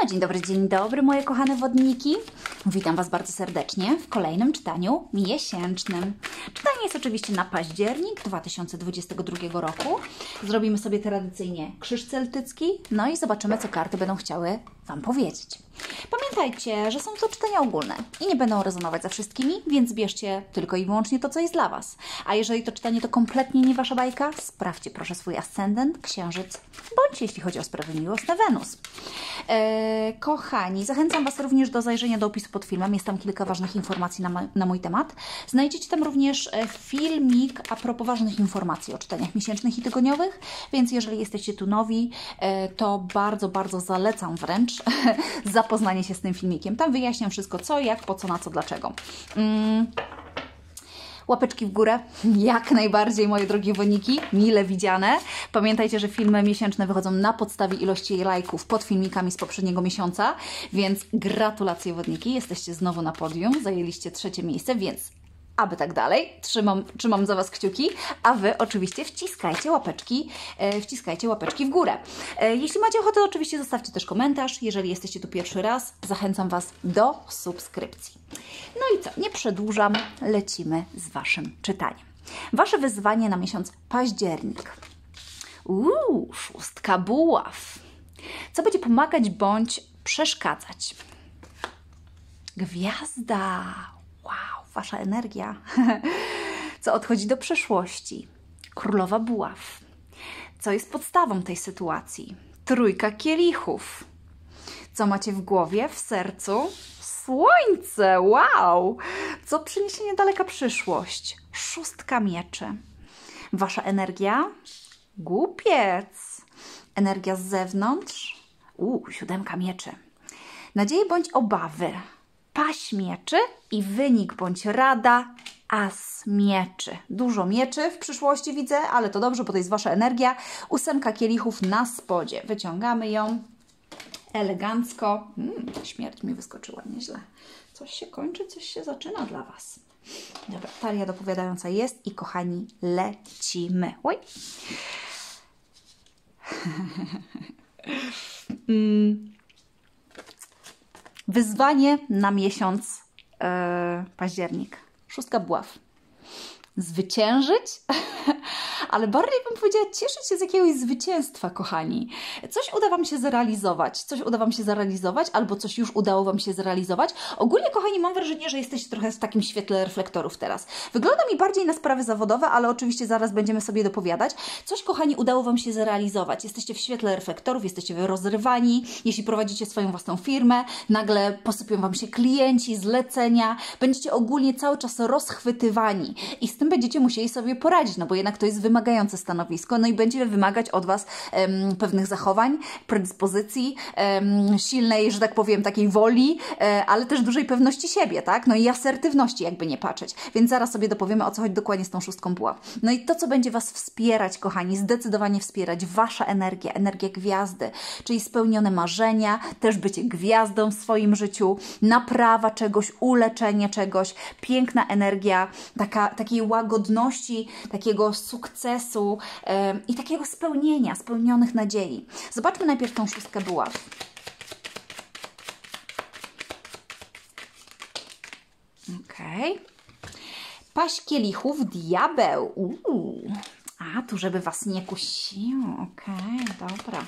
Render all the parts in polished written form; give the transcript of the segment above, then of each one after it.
No dzień dobry moje kochane wodniki. Witam Was bardzo serdecznie w kolejnym czytaniu miesięcznym. Czytanie jest oczywiście na październik 2022 roku. Zrobimy sobie tradycyjnie krzyż celtycki, no i zobaczymy, co karty będą chciały Wam powiedzieć. Pamiętajcie, że są to czytania ogólne i nie będą rezonować ze wszystkimi, więc bierzcie tylko i wyłącznie to, co jest dla Was. A jeżeli to czytanie to kompletnie nie Wasza bajka, sprawdźcie proszę swój ascendent, księżyc, bądź jeśli chodzi o sprawy miłosne Wenus. Kochani, zachęcam Was również do zajrzenia do opisu pod filmem. Jest tam kilka ważnych informacji na mój temat. Znajdziecie tam również filmik a propos ważnych informacji o czytaniach miesięcznych i tygodniowych, więc jeżeli jesteście tu nowi, to bardzo zalecam wręcz zapoznanie się z tym filmikiem. Tam wyjaśniam wszystko, co, jak, po co, na co, dlaczego. Łapeczki w górę, jak najbardziej, moje drogie wodniki, mile widziane. Pamiętajcie, że filmy miesięczne wychodzą na podstawie ilości lajków pod filmikami z poprzedniego miesiąca, więc gratulacje wodniki, jesteście znowu na podium, zajęliście 3. miejsce, więc aby tak dalej, trzymam za Was kciuki, a Wy oczywiście wciskajcie łapeczki w górę. Jeśli macie ochotę, oczywiście zostawcie też komentarz. Jeżeli jesteście tu pierwszy raz, zachęcam Was do subskrypcji. No i co, nie przedłużam, lecimy z Waszym czytaniem. Wasze wyzwanie na miesiąc październik. 6 buław. Co będzie pomagać bądź przeszkadzać? Gwiazda. Wow, Wasza energia. Co odchodzi do przeszłości? Królowa buław. Co jest podstawą tej sytuacji? 3 kielichów. Co macie w głowie, w sercu? Słońce, wow! Co przyniesie niedaleka przyszłość? 6 mieczy. Wasza energia? Głupiec. Energia z zewnątrz? 7 mieczy. Nadzieje bądź obawy? Paź mieczy i wynik bądź rada? As mieczy. Dużo mieczy w przyszłości widzę, ale to dobrze, bo to jest Wasza energia. 8 kielichów na spodzie. Wyciągamy ją elegancko. Śmierć mi wyskoczyła nieźle. Coś się kończy, coś się zaczyna dla Was. Dobra, talia dopowiadająca jest i kochani, lecimy. Oj. Wyzwanie na miesiąc październik. 6 buław. Zwyciężyć? Ale bardziej bym powiedziała, cieszyć się z jakiegoś zwycięstwa, kochani. Coś uda Wam się zrealizować, albo coś już udało Wam się zrealizować. Ogólnie, kochani, mam wrażenie, że jesteście trochę w takim świetle reflektorów teraz. Wygląda mi bardziej na sprawy zawodowe, ale oczywiście zaraz będziemy sobie dopowiadać. Coś, kochani, udało Wam się zrealizować. Jesteście w świetle reflektorów, jesteście rozrywani. Jeśli prowadzicie swoją własną firmę, nagle posypią Wam się klienci, zlecenia. Będziecie ogólnie cały czas rozchwytywani i z tym będziecie musieli sobie poradzić, no bo jednak to jest wymagające stanowisko, no i będzie wymagać od Was pewnych zachowań, predyspozycji, silnej, że tak powiem, takiej woli, ale też dużej pewności siebie, tak? No i asertywności, jakby nie patrzeć. Więc zaraz sobie dopowiemy, o co chodzi dokładnie z tą 6 buław. No i to, co będzie Was wspierać, kochani, zdecydowanie wspierać, Wasza energia, energia gwiazdy, czyli spełnione marzenia, też bycie gwiazdą w swoim życiu, naprawa czegoś, uleczenie czegoś, piękna energia, takiej łagodności, takiego sukcesu i takiego spełnienia, spełnionych nadziei. Zobaczmy najpierw tą 6 buław. Okej. Paź kielichów, diabeł. A, tu żeby Was nie kusiło. Okej, dobra.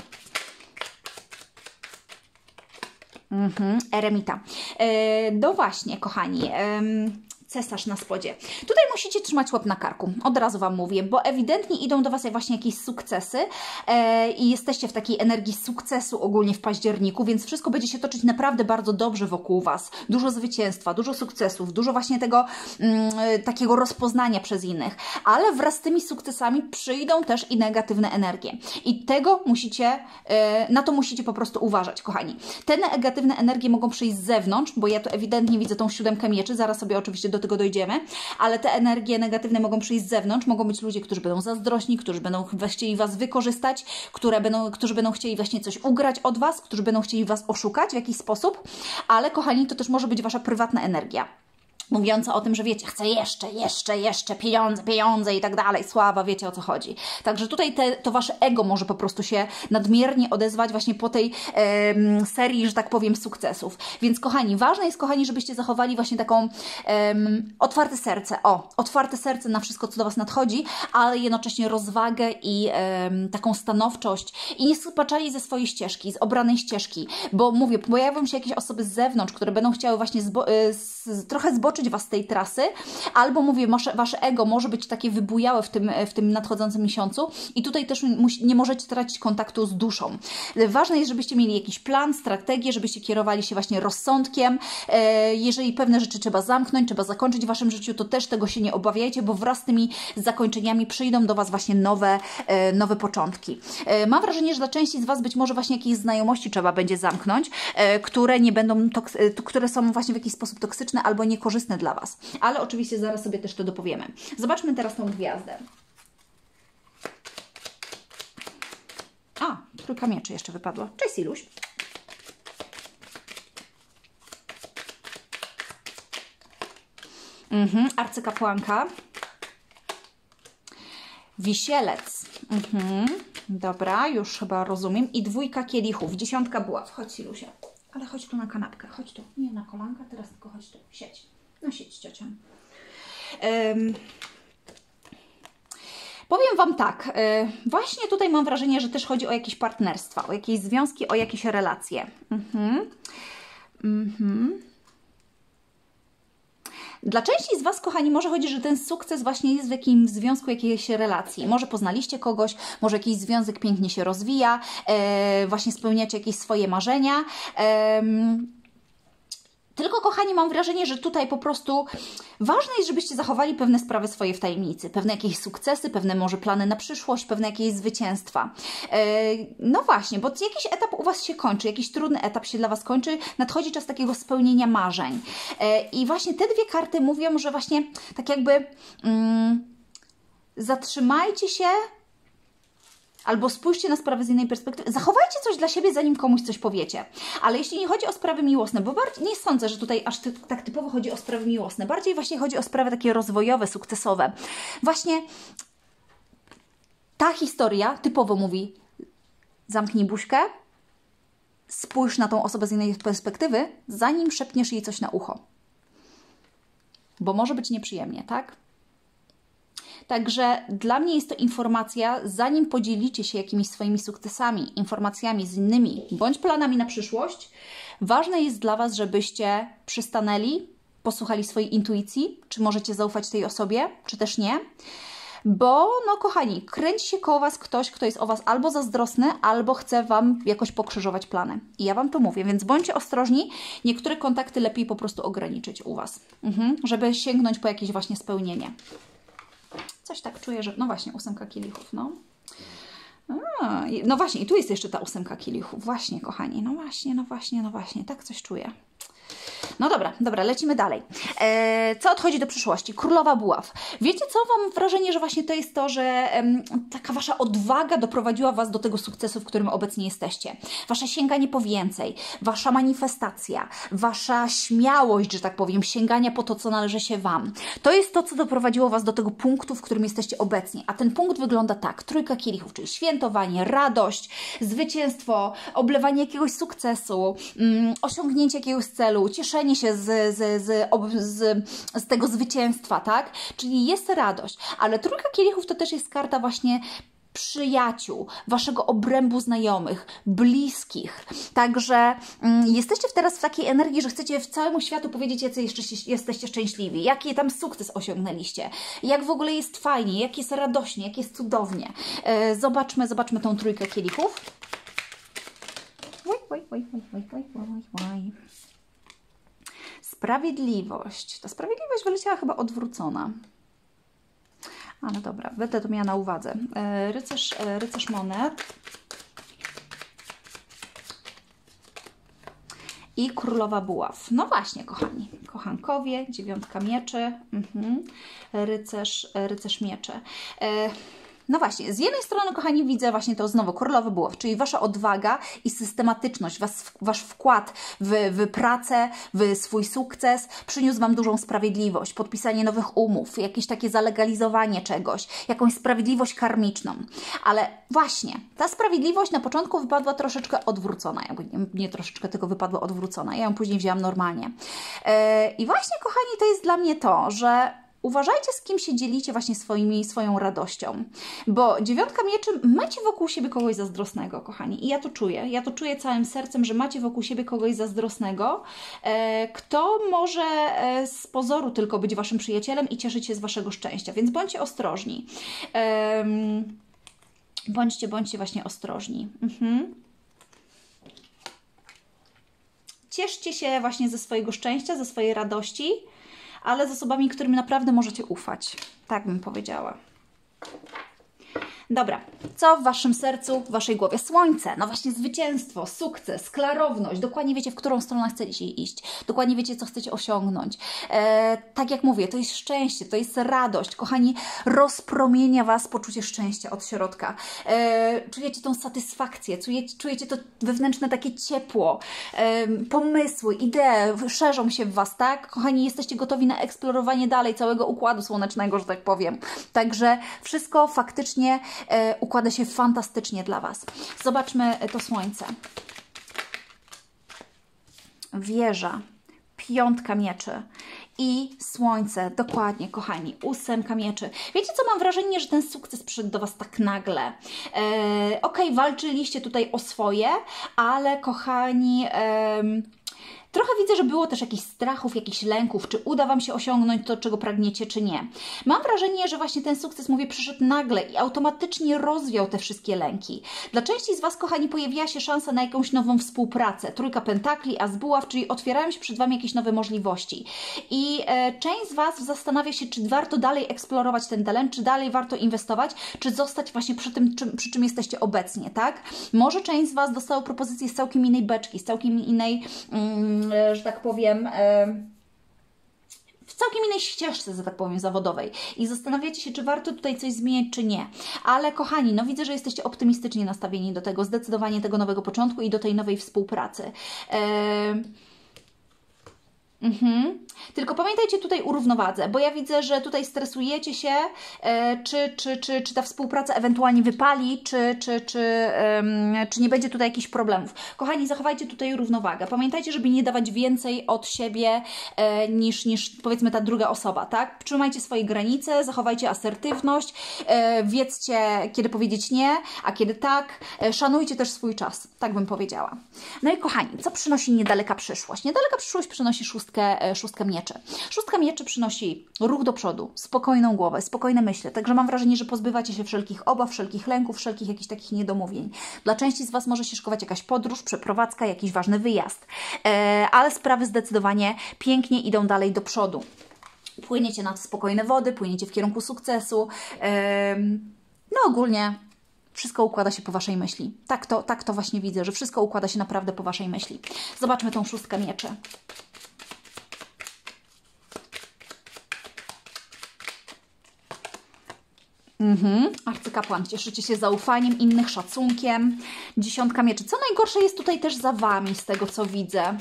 Eremita. No właśnie, kochani. Cesarz na spodzie. Tutaj musicie trzymać łeb na karku, od razu Wam mówię, bo ewidentnie idą do Was jak właśnie jakieś sukcesy i jesteście w takiej energii sukcesu ogólnie w październiku, więc wszystko będzie się toczyć naprawdę bardzo dobrze wokół Was. Dużo zwycięstwa, dużo sukcesów, dużo właśnie tego takiego rozpoznania przez innych, ale wraz z tymi sukcesami przyjdą też i negatywne energie. I tego musicie, na to musicie po prostu uważać, kochani. Te negatywne energie mogą przyjść z zewnątrz, bo ja tu ewidentnie widzę tą 7 mieczy, zaraz sobie oczywiście do tego dojdziemy, ale te energie negatywne mogą przyjść z zewnątrz, mogą być ludzie, którzy będą zazdrośni, którzy będą chcieli Was wykorzystać, którzy będą chcieli właśnie coś ugrać od Was, którzy będą chcieli Was oszukać w jakiś sposób, ale kochani, to też może być Wasza prywatna energia. mówiąca o tym, że wiecie, chcę jeszcze, pieniądze i tak dalej, sława, wiecie o co chodzi. Także tutaj to Wasze ego może po prostu się nadmiernie odezwać właśnie po tej serii, że tak powiem, sukcesów. Więc kochani, ważne jest, kochani, żebyście zachowali właśnie taką otwarte serce, otwarte serce na wszystko, co do Was nadchodzi, ale jednocześnie rozwagę i taką stanowczość i nie spaczali ze swojej ścieżki, z obranej ścieżki, bo mówię, pojawią się jakieś osoby z zewnątrz, które będą chciały właśnie trochę zboczyć Was z tej trasy, albo mówię, Wasze ego może być takie wybujałe w tym nadchodzącym miesiącu i tutaj też nie możecie tracić kontaktu z duszą. Ważne jest, żebyście mieli jakiś plan, strategię, żebyście kierowali się właśnie rozsądkiem. Jeżeli pewne rzeczy trzeba zamknąć, trzeba zakończyć w Waszym życiu, to też tego się nie obawiajcie, bo wraz z tymi zakończeniami przyjdą do Was właśnie nowe początki. Mam wrażenie, że dla części z Was być może właśnie jakieś znajomości trzeba będzie zamknąć, które nie będą, które są właśnie w jakiś sposób toksyczne albo niekorzystne dla Was. Ale oczywiście zaraz sobie też to dopowiemy. Zobaczmy teraz tą gwiazdę. A, trójka mieczy jeszcze wypadła. Cześć, Siluś. Arcykapłanka. Wisielec. Dobra, już chyba rozumiem. I dwójka kielichów. 10 buław. Chodź, Silusia. Ale chodź tu na kanapkę. Chodź tu. Nie na kolanka, teraz tylko chodź tu. Siedź. No siedź, ciocią. Powiem Wam tak, właśnie tutaj mam wrażenie, że też chodzi o jakieś partnerstwa, o jakieś związki, o jakieś relacje. Dla części z Was, kochani, może chodzić, że ten sukces właśnie jest w jakimś związku, jakiejś relacji. Może poznaliście kogoś, może jakiś związek pięknie się rozwija, właśnie spełniacie jakieś swoje marzenia. Tylko, kochani, mam wrażenie, że tutaj po prostu ważne jest, żebyście zachowali pewne sprawy swoje w tajemnicy, pewne jakieś sukcesy, pewne może plany na przyszłość, pewne jakieś zwycięstwa. No właśnie, bo jakiś etap u Was się kończy, jakiś trudny etap się dla Was kończy, nadchodzi czas takiego spełnienia marzeń. I właśnie te dwie karty mówią, że właśnie tak jakby zatrzymajcie się, albo spójrzcie na sprawę z innej perspektywy. Zachowajcie coś dla siebie, zanim komuś coś powiecie. Ale jeśli nie chodzi o sprawy miłosne, bo nie sądzę, że tutaj aż tak typowo chodzi o sprawy miłosne. Bardziej właśnie chodzi o sprawy takie rozwojowe, sukcesowe. Właśnie ta historia typowo mówi: zamknij buźkę, spójrz na tą osobę z innej perspektywy, zanim szepniesz jej coś na ucho. Bo może być nieprzyjemnie, tak? Także dla mnie jest to informacja, zanim podzielicie się jakimiś swoimi sukcesami, informacjami z innymi, bądź planami na przyszłość, ważne jest dla Was, żebyście przystanęli, posłuchali swojej intuicji, czy możecie zaufać tej osobie, czy też nie. Bo, no kochani, kręci się koło Was ktoś, kto jest o Was albo zazdrosny, albo chce Wam jakoś pokrzyżować plany. I ja Wam to mówię, więc bądźcie ostrożni. Niektóre kontakty lepiej po prostu ograniczyć u Was, żeby sięgnąć po jakieś właśnie spełnienie. Coś tak czuję, że... No właśnie, 8 kielichów, no. No właśnie, i tu jest jeszcze ta 8 kielichów. Właśnie, kochani, no właśnie, tak coś czuję. No dobra, lecimy dalej. Co odchodzi do przyszłości? Królowa buław. Wiecie co? Mam wrażenie, że właśnie to jest to, że taka Wasza odwaga doprowadziła Was do tego sukcesu, w którym obecnie jesteście. Wasze sięganie po więcej, Wasza manifestacja, Wasza śmiałość, że tak powiem, sięgania po to, co należy się Wam. To jest to, co doprowadziło Was do tego punktu, w którym jesteście obecnie. A ten punkt wygląda tak. Trójka kielichów, czyli świętowanie, radość, zwycięstwo, oblewanie jakiegoś sukcesu, osiągnięcie jakiegoś celu, cieszenie się z tego zwycięstwa, tak? Czyli jest radość, ale trójka kielichów to też jest karta właśnie przyjaciół, Waszego obrębu znajomych, bliskich. Także jesteście teraz w takiej energii, że chcecie w całemu światu powiedzieć, jacy jesteście szczęśliwi, jaki tam sukces osiągnęliście, jak w ogóle jest fajnie, jak jest radośnie, jak jest cudownie. Zobaczmy tą trójkę kielichów. Sprawiedliwość. Ta sprawiedliwość wyleciała chyba odwrócona. Ale dobra, będę to miała na uwadze. Rycerz monet. I królowa buław. No właśnie, kochani. Kochankowie, 9 mieczy. Rycerz miecze. No właśnie, z jednej strony, kochani, widzę właśnie to znowu królowy buław, czyli Wasza odwaga i systematyczność, Wasz wkład w pracę, w swój sukces przyniósł Wam dużą sprawiedliwość, podpisanie nowych umów, jakieś takie zalegalizowanie czegoś, jakąś sprawiedliwość karmiczną. Ale właśnie, ta sprawiedliwość na początku wypadła troszeczkę odwrócona, jakby nie troszeczkę, tylko wypadła odwrócona. Ja ją później wzięłam normalnie. I właśnie, kochani, to jest dla mnie to, że uważajcie, z kim się dzielicie właśnie swoją radością, bo 9 mieczy, macie wokół siebie kogoś zazdrosnego, kochani, i ja to czuję całym sercem, że macie wokół siebie kogoś zazdrosnego, kto może z pozoru tylko być Waszym przyjacielem i cieszyć się z Waszego szczęścia, więc bądźcie ostrożni. Bądźcie właśnie ostrożni. Cieszcie się właśnie ze swojego szczęścia, ze swojej radości, ale z osobami, którym naprawdę możecie ufać. Tak bym powiedziała. Dobra, co w Waszym sercu, w Waszej głowie? Słońce, no właśnie zwycięstwo, sukces, klarowność, dokładnie wiecie, w którą stronę chcecie iść, dokładnie wiecie, co chcecie osiągnąć. Tak jak mówię, to jest szczęście, to jest radość, kochani, rozpromienia Was poczucie szczęścia od środka. Czujecie tą satysfakcję, czujecie to wewnętrzne takie ciepło, pomysły, idee szerzą się w Was, tak? Kochani, jesteście gotowi na eksplorowanie dalej całego Układu Słonecznego, że tak powiem. Także wszystko faktycznie układa się fantastycznie dla Was. Zobaczmy to słońce. Wieża, 5 mieczy i słońce, dokładnie, kochani, 8 mieczy. Wiecie co, mam wrażenie, że ten sukces przyszedł do Was tak nagle. Okej, walczyliście tutaj o swoje, ale kochani... Trochę widzę, że było też jakichś strachów, jakichś lęków, czy uda Wam się osiągnąć to, czego pragniecie, czy nie. Mam wrażenie, że właśnie ten sukces, mówię, przyszedł nagle i automatycznie rozwiał te wszystkie lęki. Dla części z Was, kochani, pojawiła się szansa na jakąś nową współpracę. 3 pentakli, as buław, czyli otwierają się przed Wami jakieś nowe możliwości. I część z Was zastanawia się, czy warto dalej eksplorować ten talent, czy dalej warto inwestować, czy zostać właśnie przy czym jesteście obecnie, tak? Może część z Was dostała propozycję z całkiem innej beczki, z całkiem innej... że tak powiem, w całkiem innej ścieżce, że tak powiem, zawodowej i zastanawiacie się, czy warto tutaj coś zmieniać, czy nie. Ale kochani, no widzę, że jesteście optymistycznie nastawieni do tego, zdecydowanie tego nowego początku i do tej nowej współpracy. Tylko pamiętajcie tutaj o równowadze, bo ja widzę, że tutaj stresujecie się, czy ta współpraca ewentualnie wypali, czy nie będzie tutaj jakichś problemów. Kochani, zachowajcie tutaj równowagę. Pamiętajcie, żeby nie dawać więcej od siebie niż powiedzmy ta druga osoba, tak? Trzymajcie swoje granice, zachowajcie asertywność, wiedzcie, kiedy powiedzieć nie, a kiedy tak. Szanujcie też swój czas, tak bym powiedziała. No i kochani, co przynosi niedaleka przyszłość? Niedaleka przyszłość przynosi szóstkę mieczy. 6 mieczy przynosi ruch do przodu, spokojną głowę, spokojne myśli. Także mam wrażenie, że pozbywacie się wszelkich obaw, wszelkich lęków, wszelkich jakichś takich niedomówień. Dla części z Was może się szykować jakaś podróż, przeprowadzka, jakiś ważny wyjazd. Ale sprawy zdecydowanie pięknie idą dalej do przodu. Płyniecie na spokojne wody, płyniecie w kierunku sukcesu. No ogólnie wszystko układa się po Waszej myśli. Tak to właśnie widzę, że wszystko układa się naprawdę po Waszej myśli. Zobaczmy tą 6 mieczy. Arcykapłan, cieszycie się zaufaniem innych, szacunkiem. 10 mieczy. Co najgorsze jest tutaj też za Wami, z tego co widzę.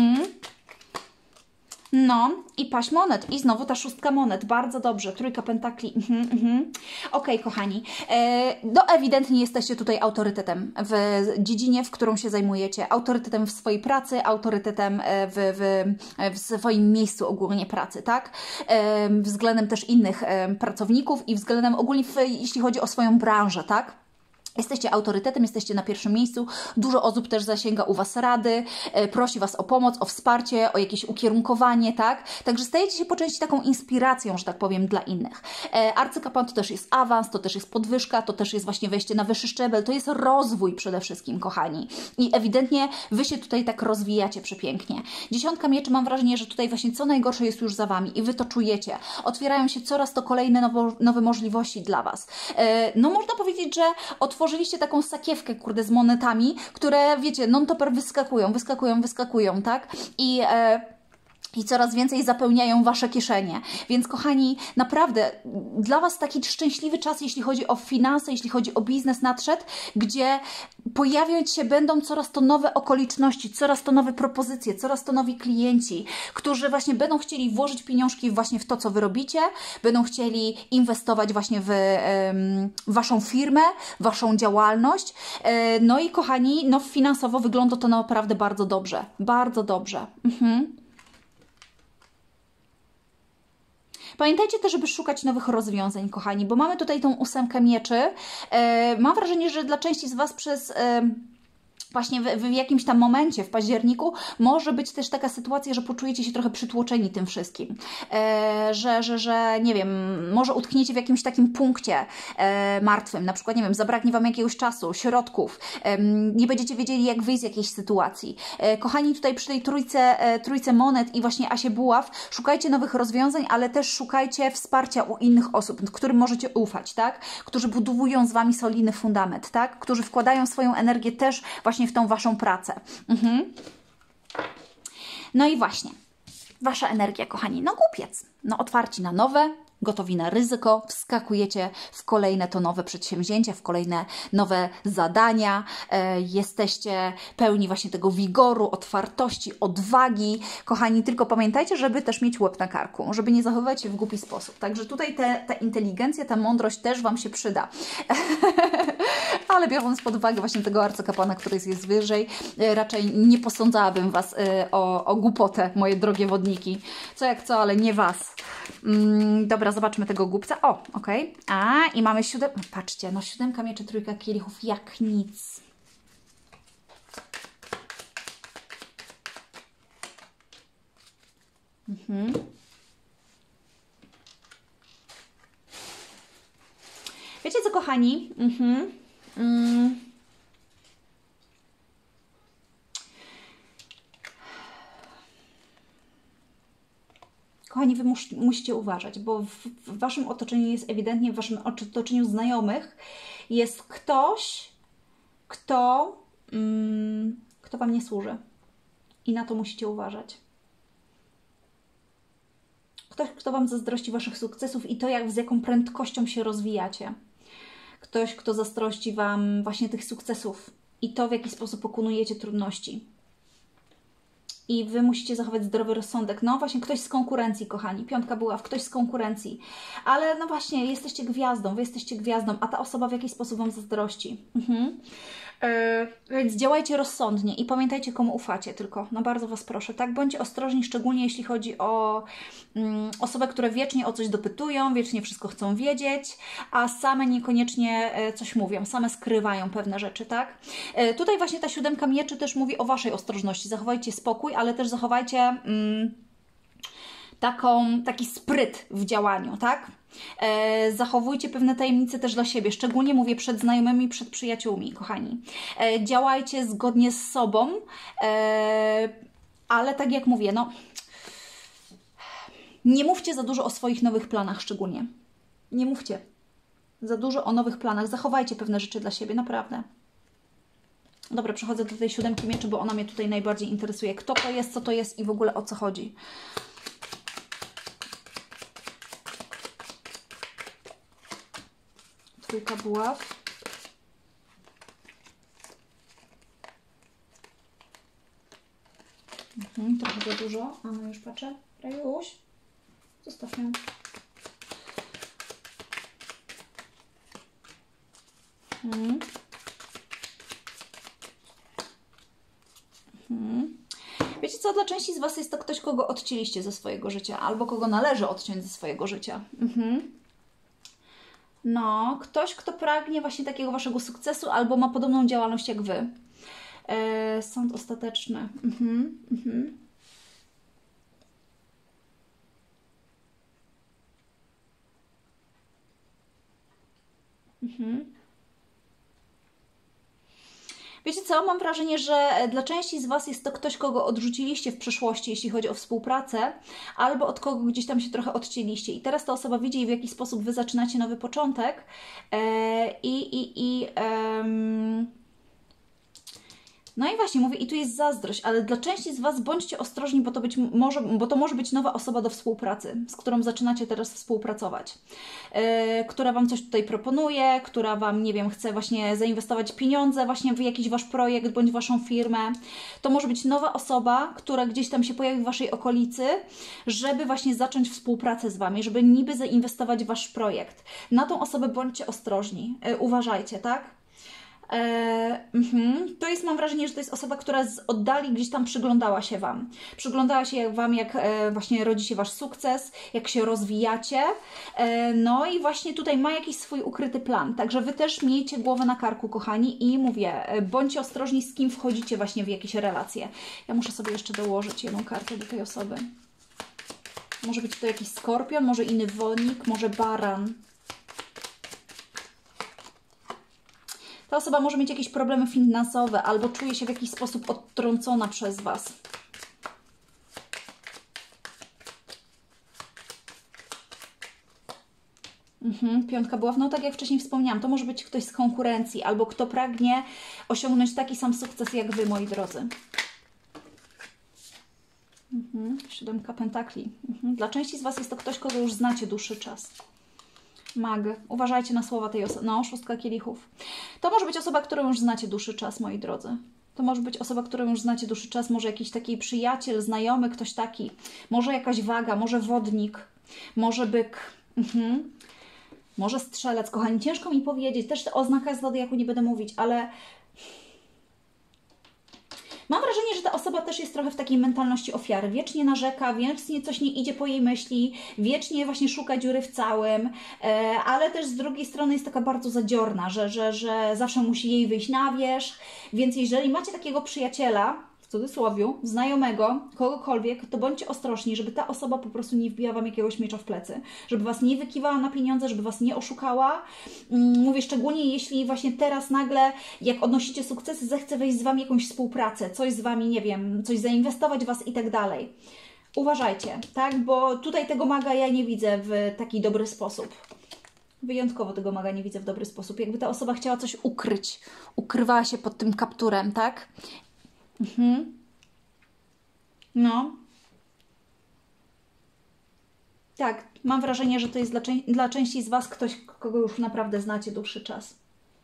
No i paź monet. I znowu ta 6 monet. Bardzo dobrze. 3 pentakli. Okej, kochani. No ewidentnie jesteście tutaj autorytetem w dziedzinie, w którą się zajmujecie. Autorytetem w swojej pracy, autorytetem w swoim miejscu ogólnie pracy, tak? Względem też innych pracowników i względem ogólnie, jeśli chodzi o swoją branżę, tak? Jesteście autorytetem, jesteście na pierwszym miejscu, dużo osób też zasięga u Was rady, prosi Was o pomoc, o wsparcie, o jakieś ukierunkowanie, tak? Także stajecie się po części taką inspiracją, że tak powiem, dla innych. Arcykapłan to też jest awans, to też jest podwyżka, to też jest właśnie wejście na wyższy szczebel, to jest rozwój przede wszystkim, kochani. I ewidentnie Wy się tutaj tak rozwijacie przepięknie. 10 mieczy, mam wrażenie, że tutaj właśnie co najgorsze jest już za Wami i Wy to czujecie. Otwierają się coraz to kolejne nowe możliwości dla Was. No można powiedzieć, że otworzyliście taką sakiewkę, kurde, z monetami, które, wiecie, non-topper wyskakują, tak? I i coraz więcej zapełniają Wasze kieszenie. Więc kochani, naprawdę dla Was taki szczęśliwy czas, jeśli chodzi o finanse, jeśli chodzi o biznes nadszedł, gdzie pojawiać się będą coraz to nowe okoliczności, coraz to nowe propozycje, coraz to nowi klienci, którzy właśnie będą chcieli włożyć pieniążki właśnie w to, co Wy robicie, będą chcieli inwestować właśnie w Waszą firmę, Waszą działalność. No i kochani, no finansowo wygląda to naprawdę bardzo dobrze. Bardzo dobrze. Pamiętajcie też, żeby szukać nowych rozwiązań, kochani, bo mamy tutaj tą 8 mieczy. Mam wrażenie, że dla części z Was przez... Właśnie w jakimś tam momencie, w październiku, może być też taka sytuacja, że poczujecie się trochę przytłoczeni tym wszystkim. Że nie wiem, może utkniecie w jakimś takim punkcie martwym, na przykład, nie wiem, zabraknie Wam jakiegoś czasu, środków, nie będziecie wiedzieli, jak wyjść z jakiejś sytuacji. Kochani, tutaj przy tej trójce monet i właśnie asie buław, szukajcie nowych rozwiązań, ale też szukajcie wsparcia u innych osób, którym możecie ufać, tak? Którzy budowują z Wami solidny fundament, tak? Którzy wkładają swoją energię też właśnie w tą Waszą pracę. No i właśnie, Wasza energia, kochani, no głupiec. No otwarci na nowe, gotowi na ryzyko, wskakujecie w kolejne to nowe przedsięwzięcia, w kolejne nowe zadania, jesteście pełni właśnie tego wigoru, otwartości, odwagi. Kochani, tylko pamiętajcie, żeby też mieć łeb na karku, żeby nie zachowywać się w głupi sposób. Także tutaj ta inteligencja, ta mądrość też Wam się przyda. Ale biorąc pod uwagę właśnie tego arcykapłana, który jest wyżej, raczej nie posądzałabym Was o głupotę, moje drogie wodniki. Co jak co, ale nie Was. Dobra, zobaczmy tego głupca. O, okej. I mamy 7. Patrzcie, no 7 mieczy, 3 kielichów, jak nic. Wiecie co, kochani? Kochani, Wy musicie uważać, bo w Waszym otoczeniu jest ewidentnie, w Waszym otoczeniu znajomych jest ktoś, kto Wam nie służy. I na to musicie uważać. Ktoś, kto Wam zazdrości Waszych sukcesów i to, z jaką prędkością się rozwijacie. Ktoś, kto zazdrości Wam właśnie tych sukcesów i to, w jaki sposób pokonujecie trudności. I Wy musicie zachować zdrowy rozsądek. No właśnie, ktoś z konkurencji, kochani. 5 buław, ktoś z konkurencji. Ale no właśnie, jesteście gwiazdą, Wy jesteście gwiazdą, a ta osoba w jakiś sposób Wam zazdrości. Więc działajcie rozsądnie i pamiętajcie, komu ufacie tylko. No bardzo Was proszę, tak? Bądźcie ostrożni, szczególnie jeśli chodzi o osoby, które wiecznie o coś dopytują, wiecznie wszystko chcą wiedzieć, a same niekoniecznie coś mówią, same skrywają pewne rzeczy, tak? Tutaj właśnie ta 7 mieczy też mówi o Waszej ostrożności. Zachowajcie spokój, ale też zachowajcie taki spryt w działaniu, tak? Zachowujcie pewne tajemnice też dla siebie, szczególnie mówię przed znajomymi, przed przyjaciółmi, kochani. Działajcie zgodnie z sobą, ale tak jak mówię, no nie mówcie za dużo o swoich nowych planach szczególnie. Nie mówcie za dużo o nowych planach, zachowajcie pewne rzeczy dla siebie, naprawdę. Dobra, przechodzę do tej 7 mieczy, bo ona mnie tutaj najbardziej interesuje. Kto to jest, co to jest i w ogóle o co chodzi. Trójka buław. Trochę za dużo. A no już patrzę. Rajuś, zostaw ją. Wiecie co, dla części z Was jest to ktoś, kogo odcięliście ze swojego życia, albo kogo należy odciąć ze swojego życia. No, ktoś, kto pragnie właśnie takiego Waszego sukcesu, albo ma podobną działalność jak Wy. Sąd ostateczny. Wiecie co, mam wrażenie, że dla części z Was jest to ktoś, kogo odrzuciliście w przeszłości, jeśli chodzi o współpracę, albo od kogo gdzieś tam się trochę odcięliście. I teraz ta osoba widzi, w jaki sposób Wy zaczynacie nowy początek No i właśnie mówię, i tu jest zazdrość, ale dla części z Was bądźcie ostrożni, bo to może być nowa osoba do współpracy, z którą zaczynacie teraz współpracować, która Wam coś tutaj proponuje, która Wam, nie wiem, chce właśnie zainwestować pieniądze właśnie w jakiś Wasz projekt bądź Waszą firmę. To może być nowa osoba, która gdzieś tam się pojawi w Waszej okolicy, żeby właśnie zacząć współpracę z Wami, żeby niby zainwestować w Wasz projekt. Na tą osobę bądźcie ostrożni, uważajcie, tak? To jest, mam wrażenie, że to jest osoba, która z oddali gdzieś tam przyglądała się Wam. Przyglądała się Wam, jak właśnie rodzi się Wasz sukces, jak się rozwijacie. No i właśnie tutaj ma jakiś swój ukryty plan. Także Wy też miejcie głowę na karku, kochani, i mówię, bądźcie ostrożni, z kim wchodzicie właśnie w jakieś relacje. Ja muszę sobie jeszcze dołożyć jedną kartę do tej osoby. Może być to jakiś skorpion, może inny wodnik, może baran. Ta osoba może mieć jakieś problemy finansowe albo czuje się w jakiś sposób odtrącona przez Was. Piątka buław. No tak jak wcześniej wspomniałam, to może być ktoś z konkurencji albo kto pragnie osiągnąć taki sam sukces jak Wy, moi drodzy. Siódemka pentakli. Dla części z Was jest to ktoś, kogo już znacie dłuższy czas. Mag. Uważajcie na słowa tej osoby. No, szóstka kielichów. To może być osoba, którą już znacie dłuższy czas, moi drodzy. To może być osoba, którą już znacie dłuższy czas, może jakiś taki przyjaciel, znajomy, ktoś taki. Może jakaś waga, może wodnik, może byk. Może strzelec. Kochani, ciężko mi powiedzieć. Też o znakach zodiaku nie będę mówić, ale mam wrażenie, że ta osoba też jest trochę w takiej mentalności ofiary. Wiecznie narzeka, wiecznie coś nie idzie po jej myśli, wiecznie właśnie szuka dziury w całym, ale też z drugiej strony jest taka bardzo zadziorna, że zawsze musi jej wyjść na wierzch. Więc jeżeli macie takiego przyjaciela, w cudzysłowiu, znajomego, kogokolwiek, to bądźcie ostrożni, żeby ta osoba po prostu nie wbiła Wam jakiegoś miecza w plecy, żeby Was nie wykiwała na pieniądze, żeby Was nie oszukała. Mówię szczególnie, jeśli właśnie teraz nagle, jak odnosicie sukcesy, zechce wejść z Wami jakąś współpracę, coś z Wami, nie wiem, coś zainwestować w Was i tak dalej. Uważajcie, tak, bo tutaj tego maga ja nie widzę w taki dobry sposób. Wyjątkowo tego maga nie widzę w dobry sposób. Jakby ta osoba chciała coś ukryć, ukrywała się pod tym kapturem, tak? No. Tak, mam wrażenie, że to jest dla części z Was ktoś, kogo już naprawdę znacie dłuższy czas.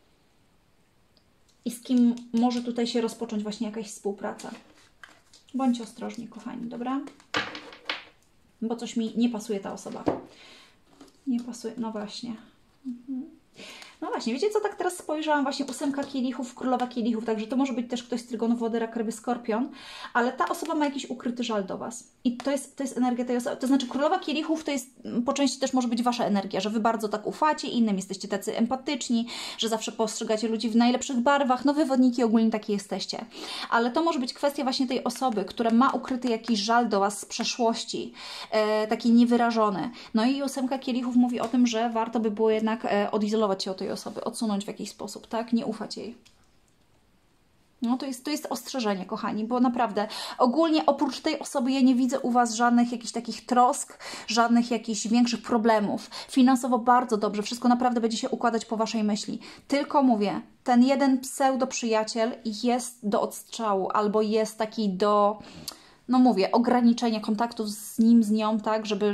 I z kim może tutaj się rozpocząć właśnie jakaś współpraca. Bądźcie ostrożni, kochani, dobra? Bo coś mi nie pasuje ta osoba. Nie pasuje, no właśnie. No właśnie, wiecie co, tak teraz spojrzałam, właśnie ósemka kielichów, królowa kielichów, także to może być też ktoś z trygonu wody, rak, ryby, skorpion, ale ta osoba ma jakiś ukryty żal do Was. I to jest energia tej osoby, to znaczy królowa kielichów to jest, po części też może być Wasza energia, że Wy bardzo tak ufacie innym, jesteście tacy empatyczni, że zawsze postrzegacie ludzi w najlepszych barwach, no wywodniki ogólnie takie jesteście. Ale to może być kwestia właśnie tej osoby, która ma ukryty jakiś żal do Was z przeszłości, taki niewyrażony. No i ósemka kielichów mówi o tym, że warto by było jednak odizolować się od tej osoby, odsunąć w jakiś sposób, tak? Nie ufać jej. No to jest ostrzeżenie, kochani, bo naprawdę ogólnie oprócz tej osoby ja nie widzę u Was żadnych jakichś takich trosk, żadnych jakichś większych problemów. Finansowo bardzo dobrze, wszystko naprawdę będzie się układać po Waszej myśli. Tylko mówię, ten jeden pseudo-przyjaciel jest do odstrzału albo jest taki do, no mówię, ograniczenia kontaktów z nim, z nią, tak, żeby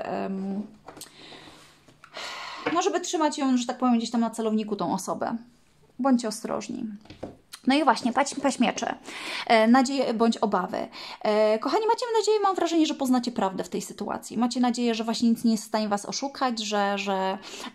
trzymać ją, że tak powiem, gdzieś tam na celowniku tą osobę. Bądźcie ostrożni. No i właśnie, paśmiecze, nadzieje bądź obawy. Kochani, macie nadzieję, mam wrażenie, że poznacie prawdę w tej sytuacji. Macie nadzieję, że właśnie nic nie jest w stanie Was oszukać, że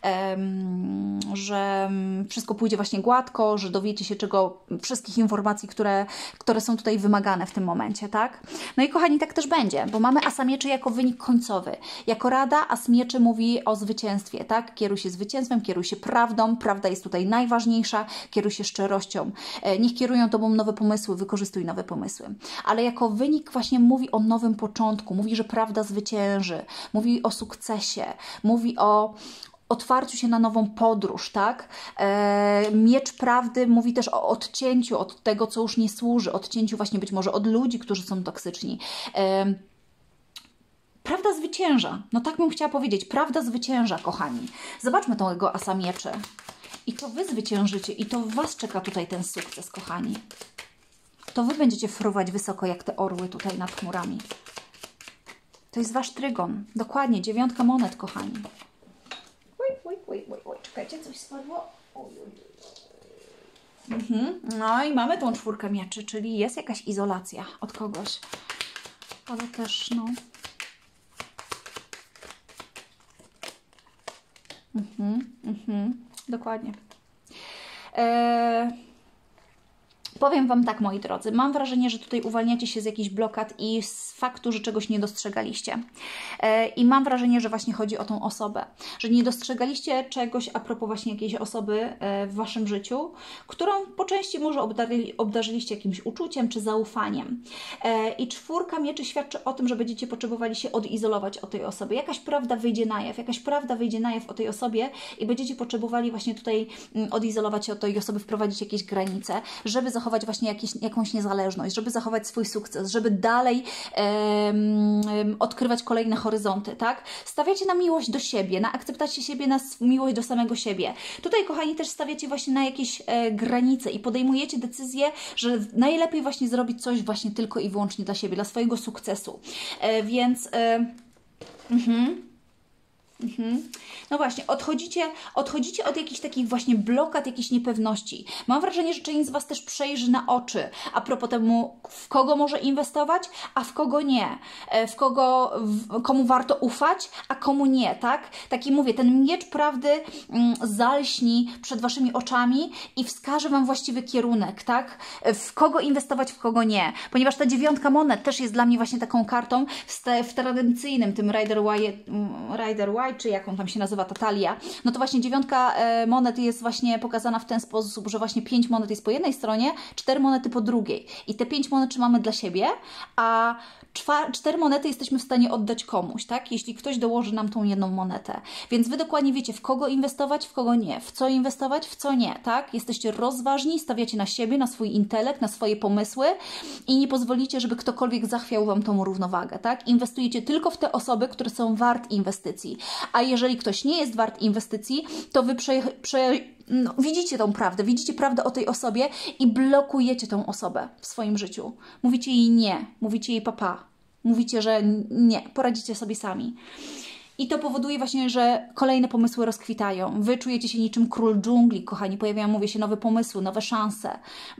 wszystko pójdzie właśnie gładko, że dowiecie się wszystkich informacji, które są tutaj wymagane w tym momencie, tak? No i kochani, tak też będzie, bo mamy asa mieczy jako wynik końcowy. Jako rada, as mieczy mówi o zwycięstwie, tak? Kieruj się zwycięstwem, kieruj się prawdą, prawda jest tutaj najważniejsza, kieruj się szczerością. Niech kierują Tobą nowe pomysły, wykorzystuj nowe pomysły. Ale jako wynik właśnie mówi o nowym początku, mówi, że prawda zwycięży, mówi o sukcesie, mówi o otwarciu się na nową podróż, tak? Miecz prawdy mówi też o odcięciu od tego, co już nie służy, odcięciu właśnie być może od ludzi, którzy są toksyczni. Prawda zwycięża. No tak bym chciała powiedzieć. Prawda zwycięża, kochani. Zobaczmy tego asa mieczy. I to Wy zwyciężycie i to Was czeka tutaj ten sukces, kochani. To Wy będziecie fruwać wysoko jak te orły tutaj nad chmurami. To jest Wasz trygon. Dokładnie, 9 monet, kochani. Oj, czekajcie, coś spadło. No i mamy tą 4 mieczy, czyli jest jakaś izolacja od kogoś. Ale też, no... Dokładnie. Powiem Wam tak, moi drodzy, mam wrażenie, że tutaj uwalniacie się z jakichś blokad i z faktu, że czegoś nie dostrzegaliście. I mam wrażenie, że właśnie chodzi o tą osobę, że nie dostrzegaliście czegoś a propos właśnie jakiejś osoby w Waszym życiu, którą po części może obdarzyliście jakimś uczuciem czy zaufaniem. I 4 mieczy świadczy o tym, że będziecie potrzebowali się odizolować od tej osoby. Jakaś prawda wyjdzie na jaw o tej osobie i będziecie potrzebowali właśnie tutaj odizolować się od tej osoby, wprowadzić jakieś granice, żeby zachować właśnie jakąś niezależność, żeby zachować swój sukces, żeby dalej odkrywać kolejne horyzonty, tak? Stawiacie na miłość do siebie, na akceptację siebie, na miłość do samego siebie. Tutaj, kochani, też stawiacie właśnie na jakieś granice i podejmujecie decyzję, że najlepiej właśnie zrobić coś właśnie tylko i wyłącznie dla siebie, dla swojego sukcesu. Więc... No właśnie, odchodzicie od jakichś takich właśnie blokad, jakichś niepewności. Mam wrażenie, że część z Was też przejrzy na oczy a propos temu, w kogo może inwestować, a w kogo nie. Komu warto ufać, a komu nie, tak? Taki mówię, ten miecz prawdy zalśni przed Waszymi oczami i wskaże Wam właściwy kierunek, tak? W kogo inwestować, w kogo nie. Ponieważ ta 9 monet też jest dla mnie właśnie taką kartą w tradycyjnym, tym Rider White, czy jaką tam się nazywa ta talia, no to właśnie 9 monet jest właśnie pokazana w ten sposób, że właśnie 5 monet jest po jednej stronie, 4 monety po drugiej. I te 5 monet trzymamy dla siebie, a 4 monety jesteśmy w stanie oddać komuś, tak? Jeśli ktoś dołoży nam tą jedną monetę. Więc Wy dokładnie wiecie, w kogo inwestować, w kogo nie, w co inwestować, w co nie, tak? Jesteście rozważni, stawiacie na siebie, na swój intelekt, na swoje pomysły i nie pozwolicie, żeby ktokolwiek zachwiał Wam tą równowagę, tak? Inwestujecie tylko w te osoby, które są wart inwestycji. A jeżeli ktoś nie jest wart inwestycji, to Wy widzicie tą prawdę, widzicie prawdę o tej osobie i blokujecie tą osobę w swoim życiu. Mówicie jej nie, mówicie jej papa, mówicie, że nie, poradzicie sobie sami. I to powoduje właśnie, że kolejne pomysły rozkwitają. Wy czujecie się niczym król dżungli, kochani, pojawiają, mówię się, nowe pomysły, nowe szanse.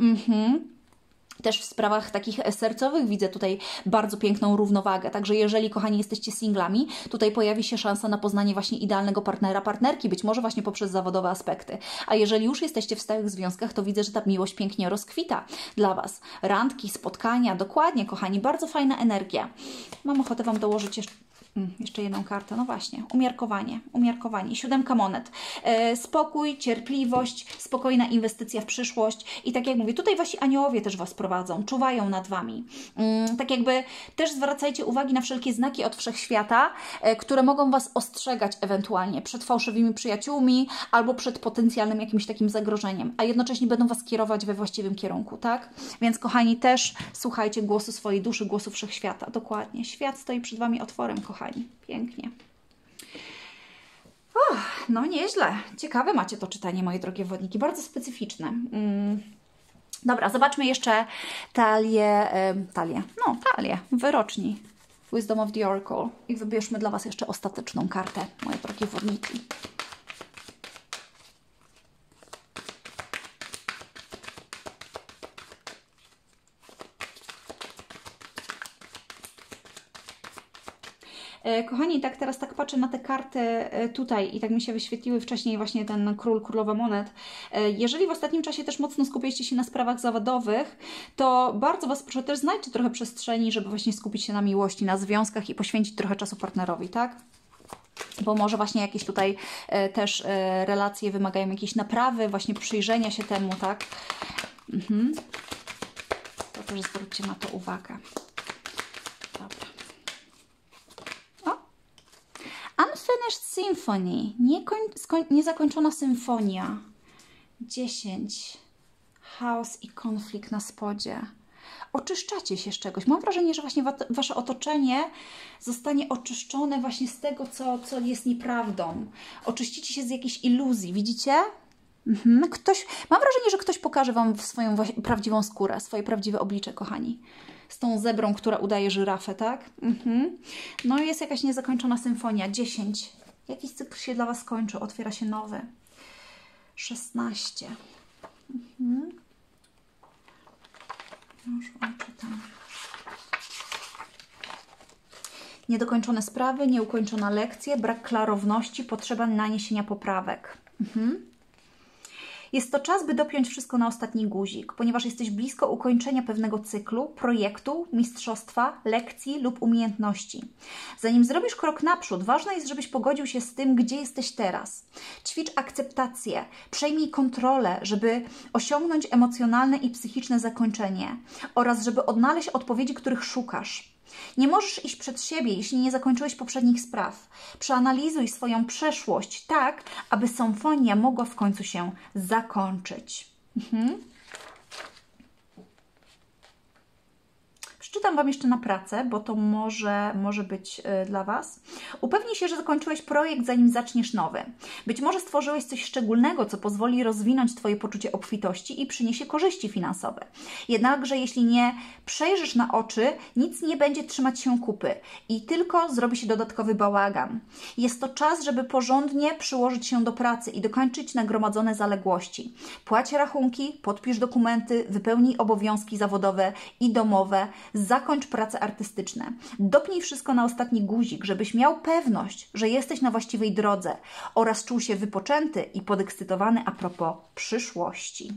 Też w sprawach takich sercowych widzę tutaj bardzo piękną równowagę. Także jeżeli, kochani, jesteście singlami, tutaj pojawi się szansa na poznanie właśnie idealnego partnera, partnerki, być może właśnie poprzez zawodowe aspekty. A jeżeli już jesteście w stałych związkach, to widzę, że ta miłość pięknie rozkwita dla Was. Randki, spotkania, dokładnie, kochani, bardzo fajna energia. Mam ochotę Wam dołożyć jeszcze jedną kartę, no właśnie, umiarkowanie, 7 monet. Spokój, cierpliwość, spokojna inwestycja w przyszłość i tak jak mówię, tutaj Wasi aniołowie też Was prowadzą, czuwają nad Wami. Tak jakby też zwracajcie uwagi na wszelkie znaki od wszechświata, które mogą Was ostrzegać ewentualnie przed fałszywymi przyjaciółmi albo przed potencjalnym jakimś takim zagrożeniem, a jednocześnie będą Was kierować we właściwym kierunku, tak? Więc kochani, też słuchajcie głosu swojej duszy, głosu wszechświata, dokładnie. Świat stoi przed Wami otworem, kochani. Pięknie. No nieźle. Ciekawe macie to czytanie, moje drogie wodniki. Bardzo specyficzne. Dobra, zobaczmy jeszcze talię wyroczni. Wisdom of the Oracle. I wybierzmy dla Was jeszcze ostateczną kartę, moje drogie wodniki. Kochani, teraz tak patrzę na te karty tutaj i tak mi się wyświetliły wcześniej właśnie ten król, królowa monet. Jeżeli w ostatnim czasie też mocno skupialiście się na sprawach zawodowych, to bardzo Was proszę, też znajdźcie trochę przestrzeni, żeby właśnie skupić się na miłości, na związkach i poświęcić trochę czasu partnerowi, tak? Bo może właśnie jakieś tutaj też relacje wymagają jakiejś naprawy, właśnie przyjrzenia się temu, tak? To też zwróćcie na to uwagę. Dobra. Unfinished Symphony. Niezakończona symfonia. 10. Chaos i konflikt na spodzie. Oczyszczacie się z czegoś. Mam wrażenie, że właśnie Wasze otoczenie zostanie oczyszczone właśnie z tego, co jest nieprawdą. Oczyścicie się z jakichś iluzji. Widzicie? Mam wrażenie, że ktoś pokaże Wam swoją prawdziwą skórę, swoje prawdziwe oblicze, kochani. Z tą zebrą, która udaje żyrafę, tak? No i jest jakaś niezakończona symfonia. 10. Jakiś cykl się dla Was kończy, otwiera się nowy. 16. Już Wam czytam. Niedokończone sprawy, nieukończona lekcja, brak klarowności, potrzeba naniesienia poprawek. Jest to czas, by dopiąć wszystko na ostatni guzik, ponieważ jesteś blisko ukończenia pewnego cyklu, projektu, mistrzostwa, lekcji lub umiejętności. Zanim zrobisz krok naprzód, ważne jest, żebyś pogodził się z tym, gdzie jesteś teraz. Ćwicz akceptację, przejmij kontrolę, żeby osiągnąć emocjonalne i psychiczne zakończenie oraz żeby odnaleźć odpowiedzi, których szukasz. Nie możesz iść przed siebie, jeśli nie zakończyłeś poprzednich spraw. Przeanalizuj swoją przeszłość tak, aby symfonia mogła w końcu się zakończyć. Przeczytam Wam jeszcze na pracę, bo to może być dla Was. Upewnij się, że zakończyłeś projekt, zanim zaczniesz nowy. Być może stworzyłeś coś szczególnego, co pozwoli rozwinąć Twoje poczucie obfitości i przyniesie korzyści finansowe. Jednakże jeśli nie przejrzysz na oczy, nic nie będzie trzymać się kupy i tylko zrobi się dodatkowy bałagan. Jest to czas, żeby porządnie przyłożyć się do pracy i dokończyć nagromadzone zaległości. Płać rachunki, podpisz dokumenty, wypełnij obowiązki zawodowe i domowe, zakończ prace artystyczne. Dopnij wszystko na ostatni guzik, żebyś miał pewność, że jesteś na właściwej drodze oraz czuł się wypoczęty i podekscytowany a propos przyszłości.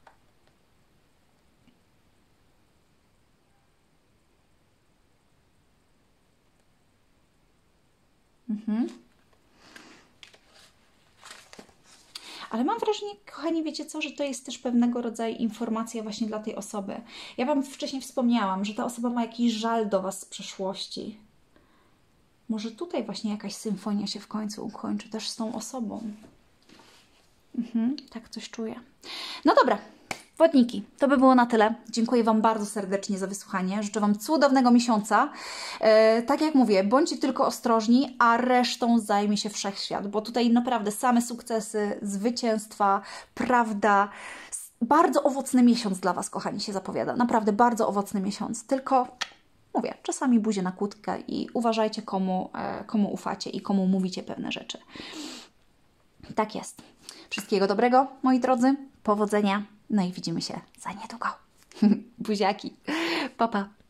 Ale mam wrażenie, kochani, wiecie co, że to jest też pewnego rodzaju informacja właśnie dla tej osoby. Ja Wam wcześniej wspomniałam, że ta osoba ma jakiś żal do Was z przeszłości. Może tutaj właśnie jakaś symfonia się w końcu ukończy też z tą osobą. Tak coś czuję. No dobra. Wodniki, to by było na tyle. Dziękuję Wam bardzo serdecznie za wysłuchanie. Życzę Wam cudownego miesiąca. Tak jak mówię, bądźcie tylko ostrożni, a resztą zajmie się wszechświat, bo tutaj naprawdę same sukcesy, zwycięstwa, prawda. Bardzo owocny miesiąc dla Was, kochani, się zapowiada. Naprawdę bardzo owocny miesiąc. Tylko mówię, czasami buzię na kłódkę i uważajcie, komu ufacie i komu mówicie pewne rzeczy. Tak jest. Wszystkiego dobrego, moi drodzy. Powodzenia. No i widzimy się za niedługo. Buziaki. Pa, pa.